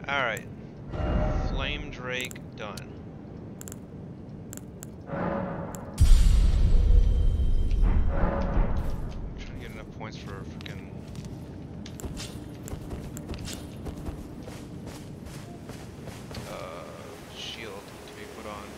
Alright. Flame Drake done. I'm trying to get enough points for freaking. Shield to be put on.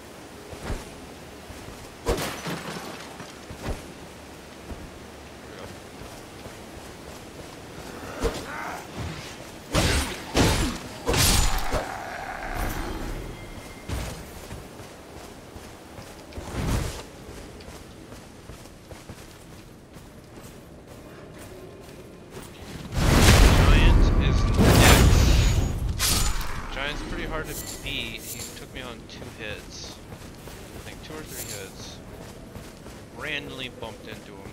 Hard to beat. He took me on 2 hits. I think 2 or 3 hits. Randomly bumped into him.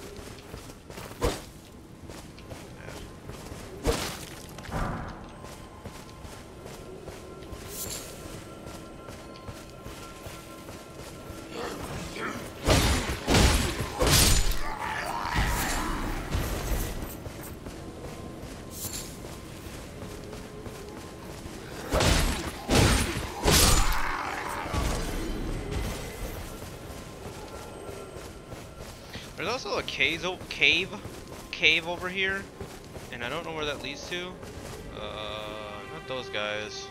There's also a cave over here, and I don't know where that leads to. Not those guys.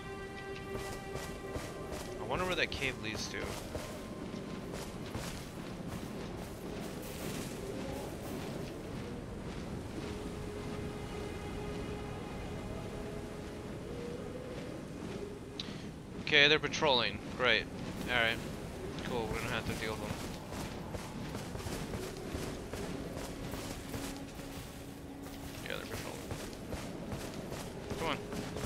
I wonder where that cave leads to. Okay, they're patrolling. Great. Alright. Cool, we're gonna have to deal with them. Yeah, they're patrolling. Come on.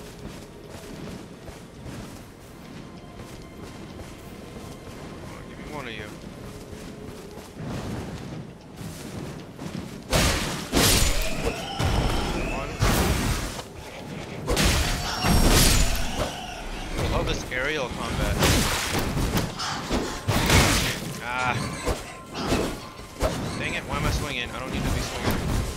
Come on, give me one of you. I love this aerial combat. Ah. Dang it, why am I swinging? I don't need to be swinging.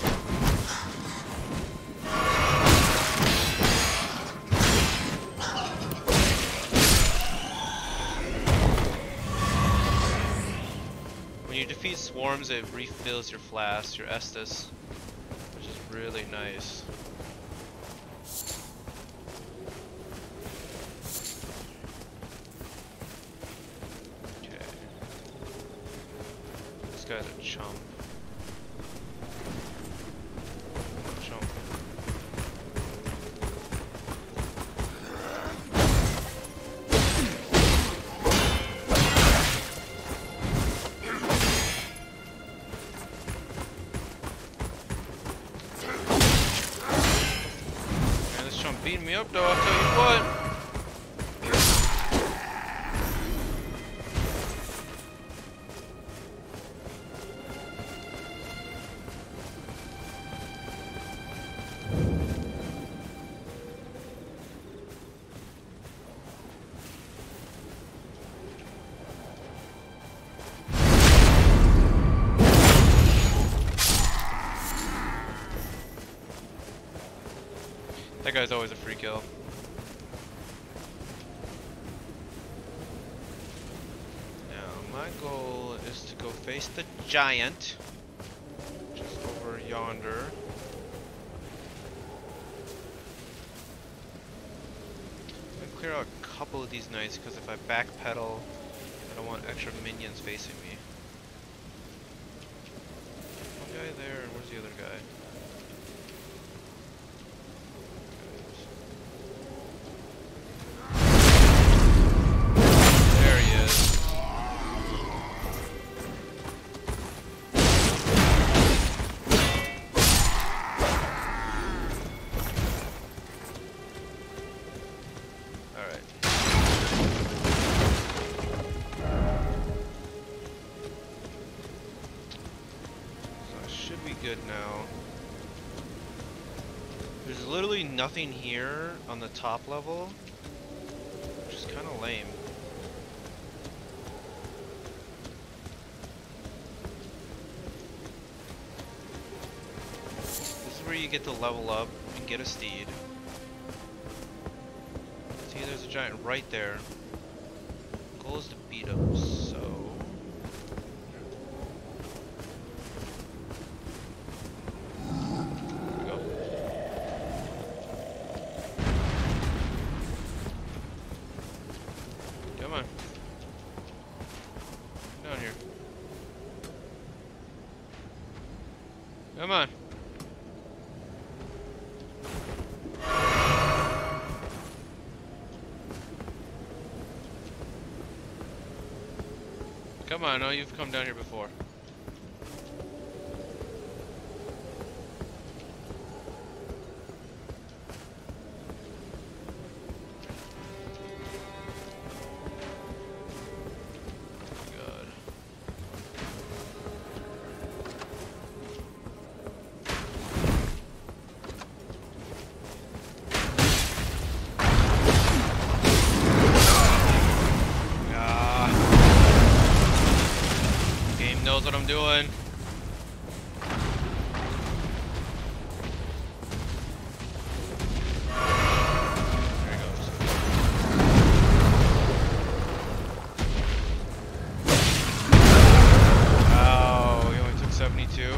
When you defeat swarms, it refills your flask, your Estus, which is really nice. This guy's a chump. Chump. Man, this chump beating me up though, I'll tell you what. That guy's always a free kill. Now, my goal is to go face the giant, just over yonder. I'm gonna clear out a couple of these knights, because if I backpedal, I don't want extra minions facing me. One guy there, and where's the other guy? Good now. There's literally nothing here on the top level, which is kind of lame. This is where you get to level up and get a steed. See, there's a giant right there. Goal is to beat him, so... There we go. Come on. Come down here. Come on. Come on, I know you've come down here before. God. Knows what I'm doing. There he goes. Oh, he only took 72.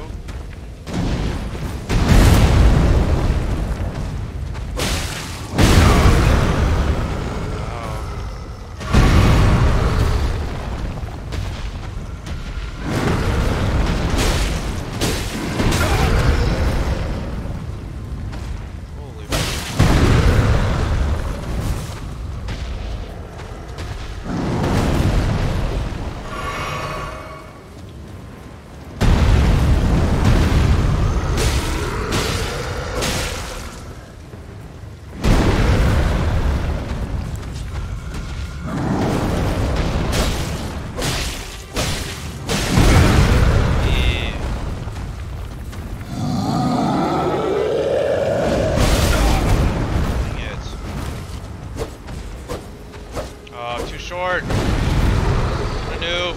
Too short. What a noob.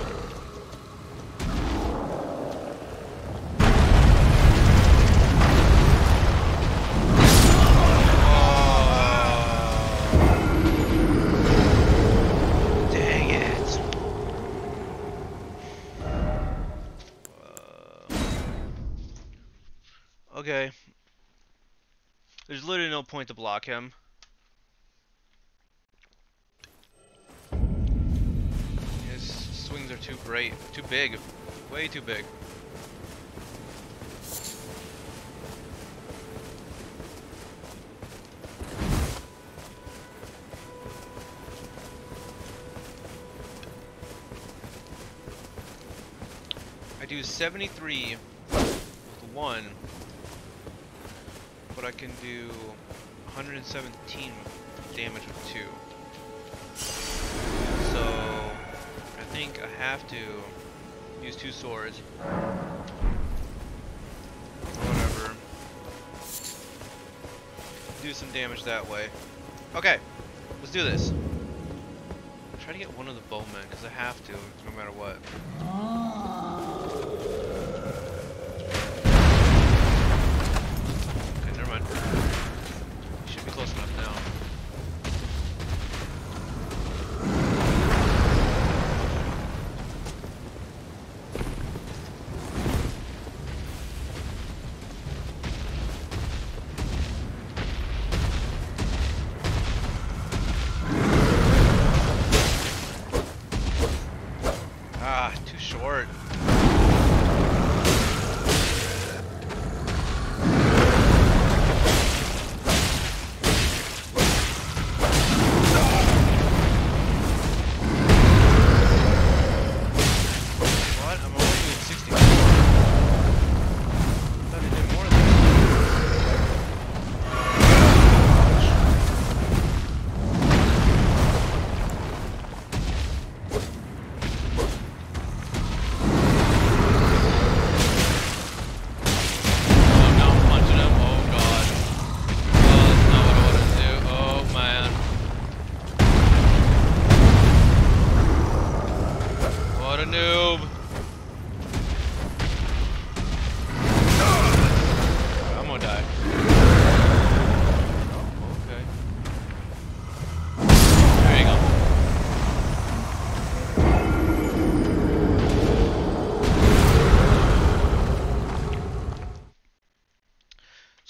Dang it. Okay. There's literally no point to block him. Swings are too great, too big, way too big. I do 73 with 1, but I can do 117 damage with 2. So I think I have to use 2 swords. Whatever. Do some damage that way. Okay, let's do this. Try to get one of the bowmen, because I have to, no matter what. Okay, never mind. Should be close enough now. Ah, too short.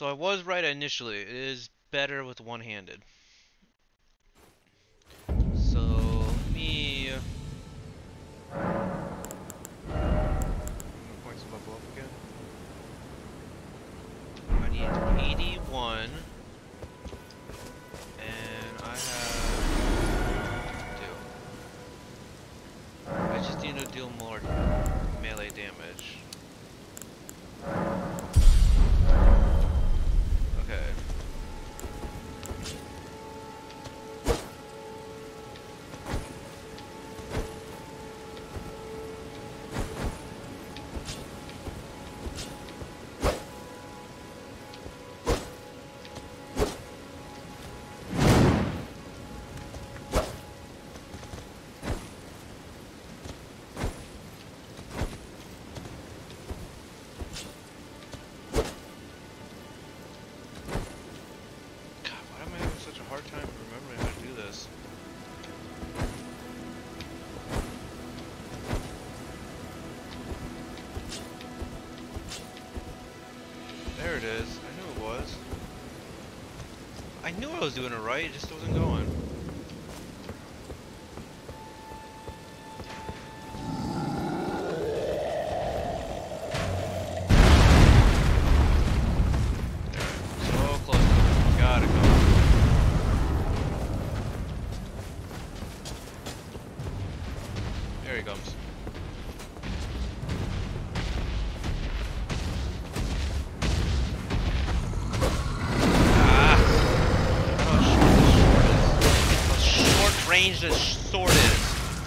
So I was right initially. It is better with one-handed. So let me. How many points of level up again? I need 81, and I have two. I just need to deal more melee damage. Okay. Hard time remembering how to do this. There it is. I knew it was. I knew I was doing it right, it just wasn't going. So close. Gotta go. There he comes. Ah! How short range this sword is.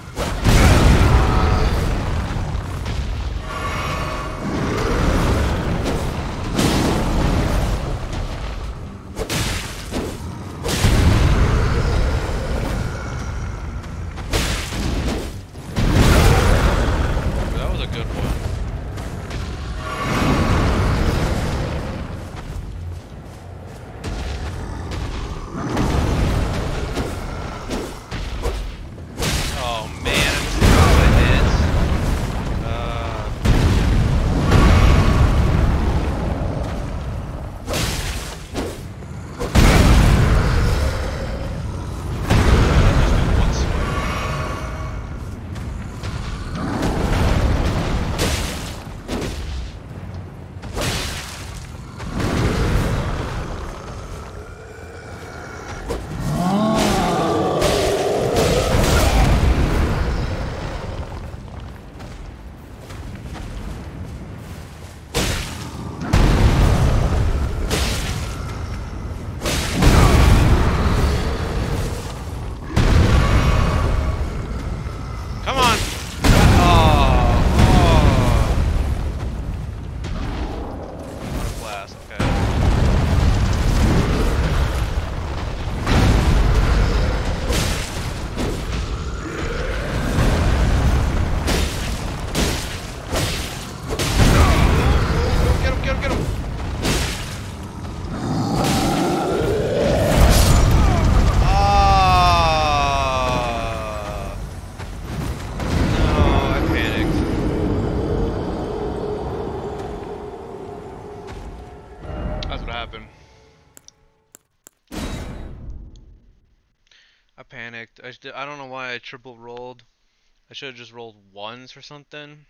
Panicked. I don't know why I triple rolled. I should have just rolled ones or something.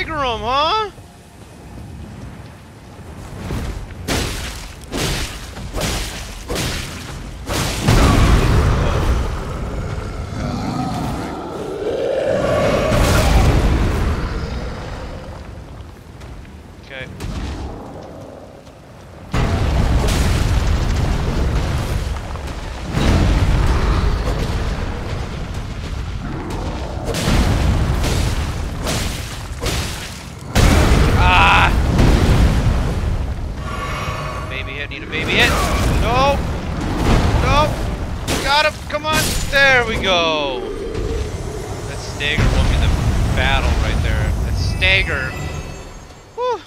stagger him, huh? Okay. Ah! Baby hit, need a baby hit. No! No! Got him! Come on! There we go! That stagger won me the battle right there. That stagger. Whew.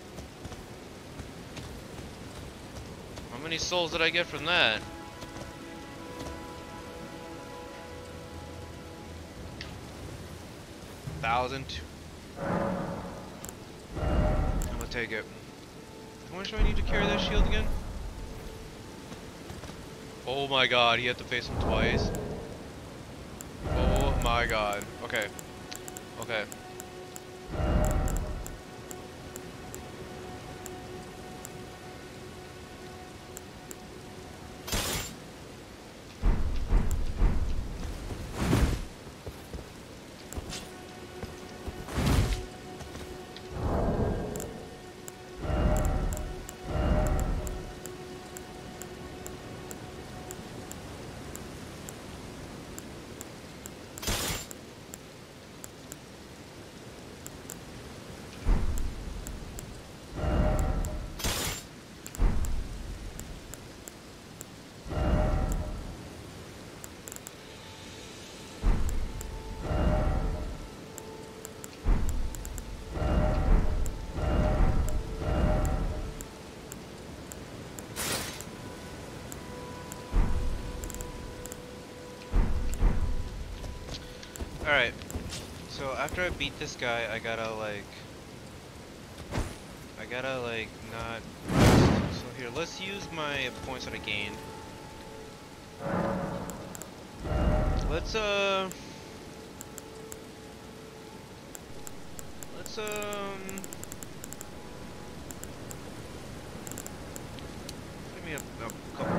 How many souls did I get from that? $1,000. I'm gonna take it. How much do I need to carry that shield again? Oh my god, he had to face him twice. Oh my god. Okay. Okay. Alright, so after I beat this guy, I gotta not rest. So here, let's use my points that I gained. Let's give me a couple